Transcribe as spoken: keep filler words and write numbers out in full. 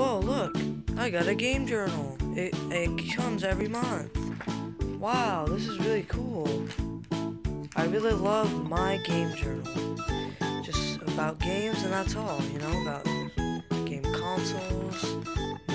Whoa, look, I got a game journal. It, it comes every month. Wow, this is really cool. I really love my game journal. Just about games and that's all, you know, about game consoles,